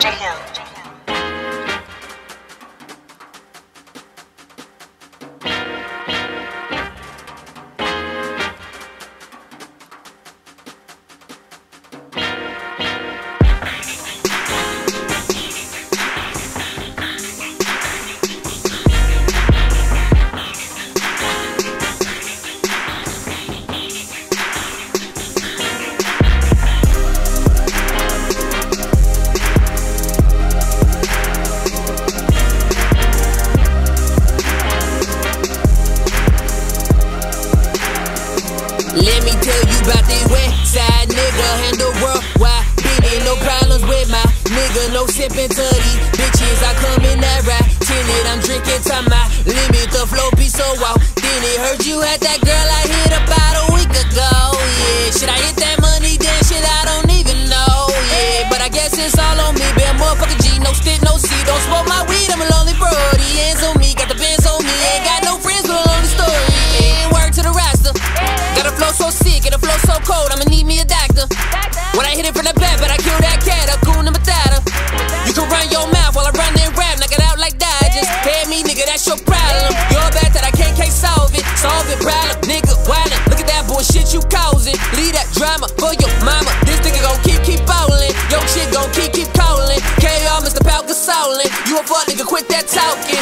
Let me tell you about this west side nigga, handle worldwide. Been no problems with my nigga, no sipping to these bitches. I come in that ride, tinted, I'm drinking to my limit. The flow be so wow. Then it heard you had that girl I hit about a week ago. Yeah, should I hit that money? Then shit, I don't even know. Yeah, but I guess it's all on me. Bad motherfucker G, no stick, no C. Don't smoke my weed, I'm a lonely brody. Hands on me, got the bands on me. Ain't got no friends, but a lonely story. Ain't word to the roster. Got a flow so sick and a flow so cold, I'ma need me a doctor. When I hit it from the back, but I kill that cat, a coon and Matata. You can run your mouth while I run and rap, knock it out like Dodgers. Head me, nigga, that's your problem. You're bad that I can't solve it. Solve it, problem, nigga, wildin'. Look at that bullshit you causing. Leave that drama for your mama. This nigga gon' keep bowling. Yo, shit gon' keep calling. KR, Mr. Pal Gasolin'. You a fuck nigga, quit that talking.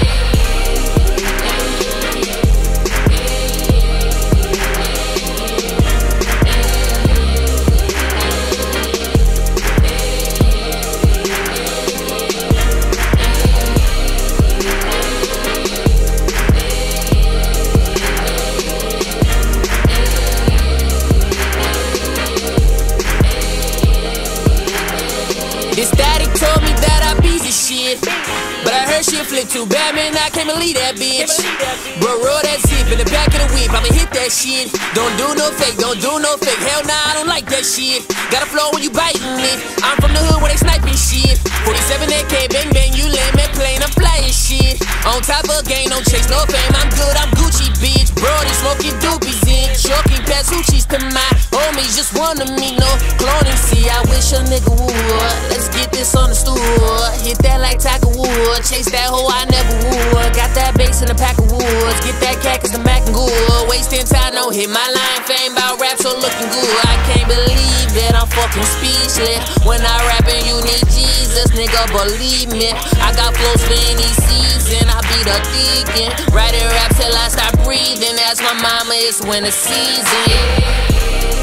This static told me that I beat this shit, but I heard shit flip too bad, man, I can't believe that bitch. Bro, roll that zip in the back of the whip, I'ma hit that shit. Don't do no fake, don't do no fake. Hell nah, I don't like that shit. Gotta flow when you biting it. I'm from the hood where they sniping shit. 47 AK, bang bang, you lame and plain, I'm flying shit. On top of game, don't chase no fame. I'm good, I'm Gucci, bitch. Brody smoking doobies in, choking Pasucci's to my homies. Just wanna me, no cloning. See, I wish a nigga would. Let's get this on the stool. Hit that like Tiger Wood. Chase that hoe, I never would. Got that bass in a pack of woods. Get that cat cause the Mac and good. Wasting time, don't hit my line. Fame about rap, so looking good. I can't believe that I'm fucking speechless. When I rap and you need Jesus, nigga, believe me. I got flows for any season. I be the deacon. Writing rap till I stop breathing. Ask my mama, it's winter season.